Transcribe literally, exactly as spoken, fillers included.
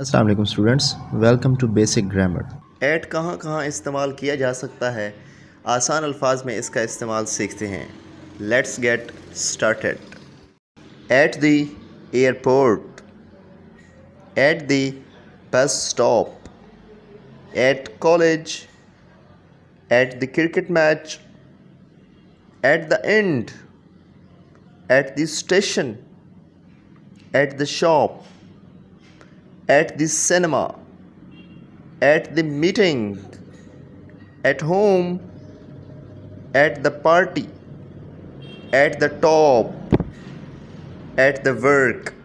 अस्सलाम वालेकुम students, welcome to basic grammar. At कहाँ कहाँ इस्तेमाल किया जा सकता है, आसान अल्फाज में इसका इस्तेमाल सीखते हैं। Let's get started. At the airport, at the bus stop, at college, at the cricket match, at the end, at the station, at the shop, at the cinema, at the meeting, at home, at the party, at the top, at the work,